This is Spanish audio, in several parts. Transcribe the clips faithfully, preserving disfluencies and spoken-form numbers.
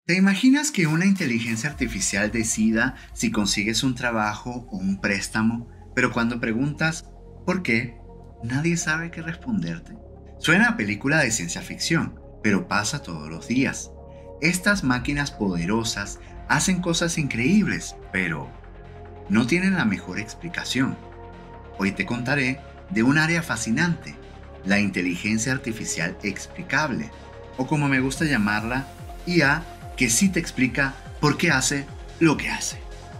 ¿Te imaginas que una inteligencia artificial decida si consigues un trabajo o un préstamo, pero cuando preguntas ¿por qué? Nadie sabe qué responderte? Suena a película de ciencia ficción, pero pasa todos los días. Estas máquinas poderosas hacen cosas increíbles, pero no tienen la mejor explicación. Hoy te contaré de un área fascinante, la inteligencia artificial explicable, o como me gusta llamarla, I A, que sí te explica por qué hace lo que hace.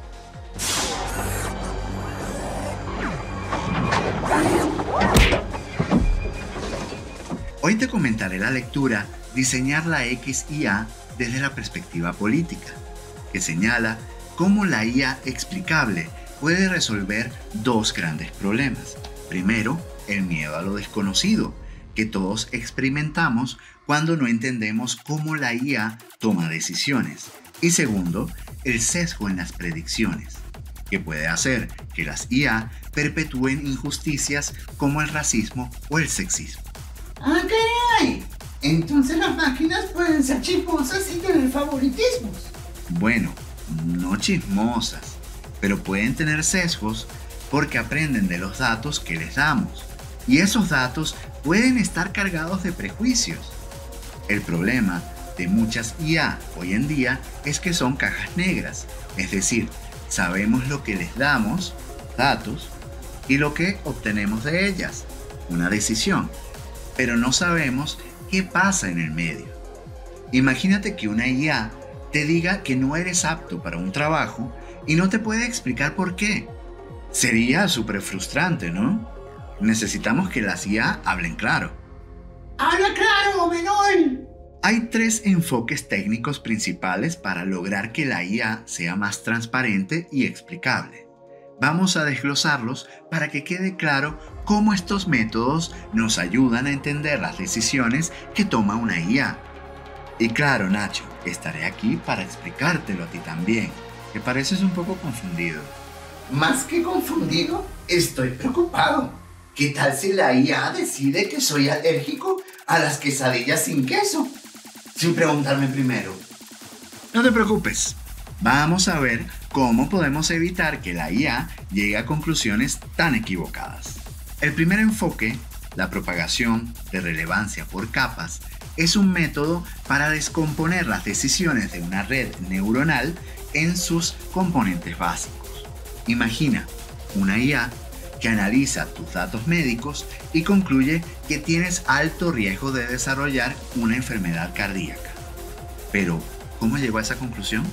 Hoy te comentaré la lectura Diseñar la X I A desde la perspectiva política, que señala cómo la I A explicable puede resolver dos grandes problemas. Primero, el miedo a lo desconocido, que todos experimentamos cuando no entendemos cómo la I A toma decisiones. Y segundo, el sesgo en las predicciones, que puede hacer que las I A perpetúen injusticias como el racismo o el sexismo. ¡Ah, caray! Entonces las máquinas pueden ser chismosas y tener favoritismos. Bueno, no chismosas, pero pueden tener sesgos porque aprenden de los datos que les damos. Y esos datos pueden estar cargados de prejuicios. El problema de muchas I A hoy en día es que son cajas negras, es decir, sabemos lo que les damos, datos, y lo que obtenemos de ellas, una decisión, pero no sabemos qué pasa en el medio. Imagínate que una I A te diga que no eres apto para un trabajo y no te puede explicar por qué. Sería súper frustrante, ¿no? Necesitamos que las I A hablen claro. ¡Habla claro, menor! Hay tres enfoques técnicos principales para lograr que la I A sea más transparente y explicable. Vamos a desglosarlos para que quede claro cómo estos métodos nos ayudan a entender las decisiones que toma una I A. Y claro, Nacho, estaré aquí para explicártelo a ti también, que pareces un poco confundido. Más que confundido, estoy preocupado. ¿Qué tal si la I A decide que soy alérgico a las quesadillas sin queso? Sin preguntarme primero. No te preocupes. Vamos a ver cómo podemos evitar que la I A llegue a conclusiones tan equivocadas. El primer enfoque, la propagación de relevancia por capas, es un método para descomponer las decisiones de una red neuronal en sus componentes básicos. Imagina una I A que analiza tus datos médicos y concluye que tienes alto riesgo de desarrollar una enfermedad cardíaca. Pero, ¿cómo llegó a esa conclusión?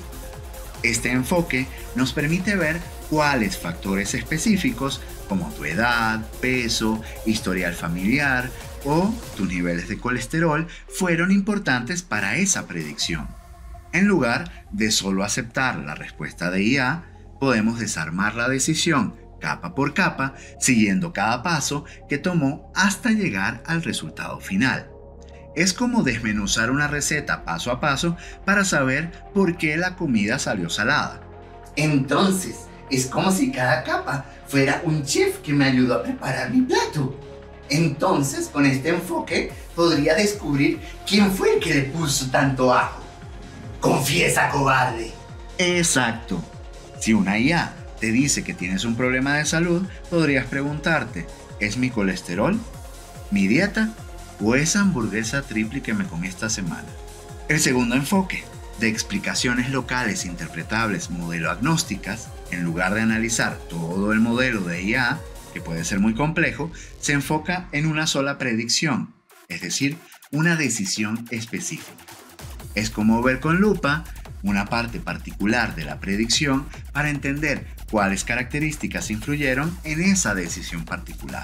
Este enfoque nos permite ver cuáles factores específicos, como tu edad, peso, historial familiar o tus niveles de colesterol, fueron importantes para esa predicción. En lugar de solo aceptar la respuesta de I A, podemos desarmar la decisión capa por capa, siguiendo cada paso que tomó hasta llegar al resultado final. Es como desmenuzar una receta paso a paso para saber por qué la comida salió salada. Entonces, es como si cada capa fuera un chef que me ayudó a preparar mi plato. Entonces, con este enfoque, podría descubrir quién fue el que le puso tanto ajo. ¡Confiesa, cobarde! Exacto. Si una I A te dice que tienes un problema de salud, podrías preguntarte, ¿es mi colesterol? ¿Mi dieta? ¿O esa hamburguesa triple que me comí esta semana? El segundo enfoque, de explicaciones locales interpretables modelo agnósticas, en lugar de analizar todo el modelo de I A, que puede ser muy complejo, se enfoca en una sola predicción, es decir, una decisión específica. Es como ver con lupa una parte particular de la predicción para entender cuáles características influyeron en esa decisión particular.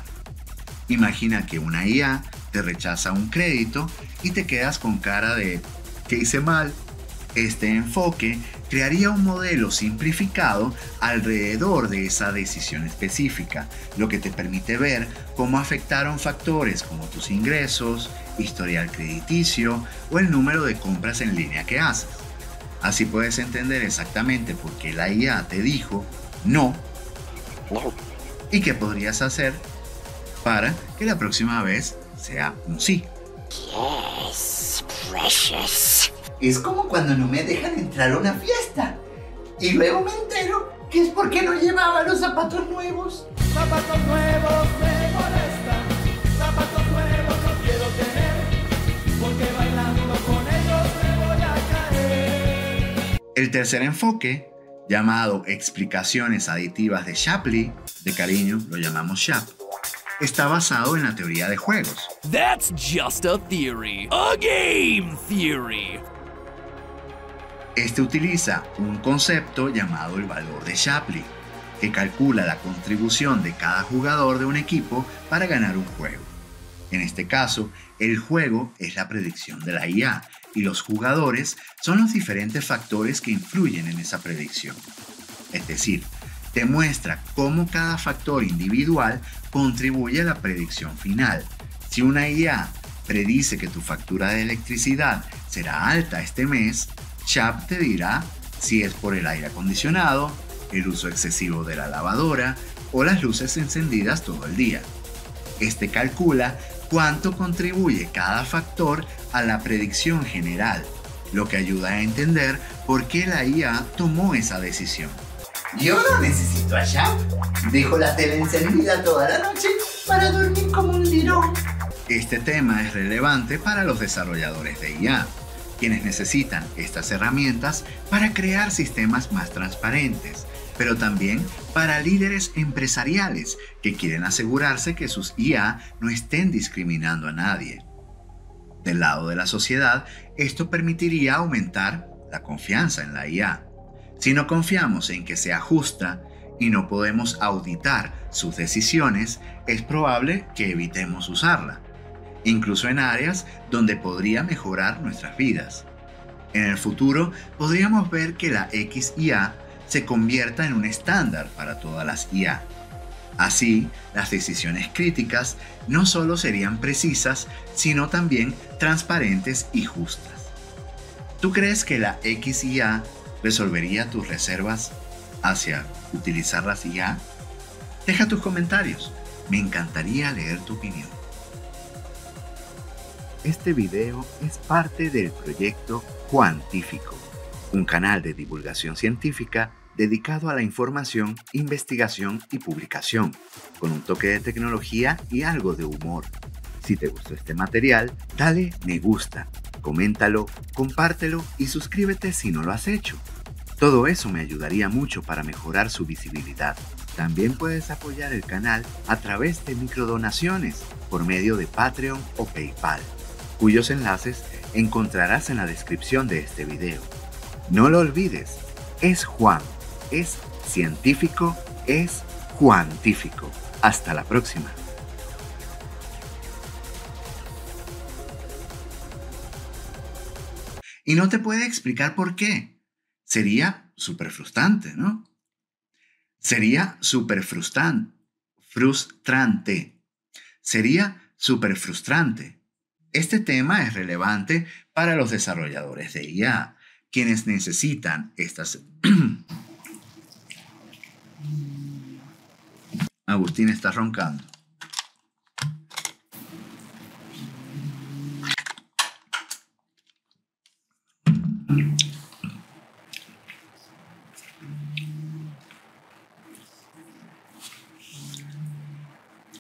Imagina que una I A te rechaza un crédito y te quedas con cara de ¿qué hice mal? Este enfoque crearía un modelo simplificado alrededor de esa decisión específica, lo que te permite ver cómo afectaron factores como tus ingresos, historial crediticio o el número de compras en línea que haces. Así puedes entender exactamente por qué la I A te dijo no, No. y qué podrías hacer para que la próxima vez sea un sí. Yes, precious. Es como cuando no me dejan entrar a una fiesta. Y luego me entero que es porque no llevaba los zapatos nuevos. Zapatos nuevos me molestan, zapatos nuevos no quiero tener, porque bailando con ellos me voy a caer. El tercer enfoque, llamado explicaciones aditivas de Shapley, de cariño lo llamamos Shap, está basado en la teoría de juegos. That's just a theory. A game theory. Este utiliza un concepto llamado el valor de Shapley, que calcula la contribución de cada jugador de un equipo para ganar un juego. En este caso, el juego es la predicción de la I A y los jugadores son los diferentes factores que influyen en esa predicción. Es decir, te muestra cómo cada factor individual contribuye a la predicción final. Si una I A predice que tu factura de electricidad será alta este mes, Shap te dirá si es por el aire acondicionado, el uso excesivo de la lavadora o las luces encendidas todo el día. Este calcula cuánto contribuye cada factor a la predicción general, lo que ayuda a entender por qué la I A tomó esa decisión. Yo no necesito a Shap. Dejo la tele encendida toda la noche para dormir como un lirón. Este tema es relevante para los desarrolladores de I A, quienes necesitan estas herramientas para crear sistemas más transparentes, pero también para líderes empresariales que quieren asegurarse que sus I A no estén discriminando a nadie. Del lado de la sociedad, esto permitiría aumentar la confianza en la I A. Si no confiamos en que sea justa y no podemos auditar sus decisiones, es probable que evitemos usarla, incluso en áreas donde podría mejorar nuestras vidas. En el futuro, podríamos ver que la X I A se convierta en un estándar para todas las I A. Así, las decisiones críticas no solo serían precisas, sino también transparentes y justas. ¿Tú crees que la X I A resolvería tus reservas hacia utilizar las I A? Deja tus comentarios. Me encantaría leer tu opinión. Este video es parte del proyecto Juantífico, un canal de divulgación científica dedicado a la información, investigación y publicación, con un toque de tecnología y algo de humor. Si te gustó este material, dale me gusta, coméntalo, compártelo y suscríbete si no lo has hecho. Todo eso me ayudaría mucho para mejorar su visibilidad. También puedes apoyar el canal a través de microdonaciones por medio de Patreon o PayPal, cuyos enlaces encontrarás en la descripción de este video. No lo olvides, es Juan, es científico, es Juantífico. Hasta la próxima. Y no te puede explicar por qué. Sería súper frustrante, ¿no? Sería súper frustrante. Frustrante. Sería súper frustrante. Este tema es relevante para los desarrolladores de I A, quienes necesitan estas... Agustín está roncando.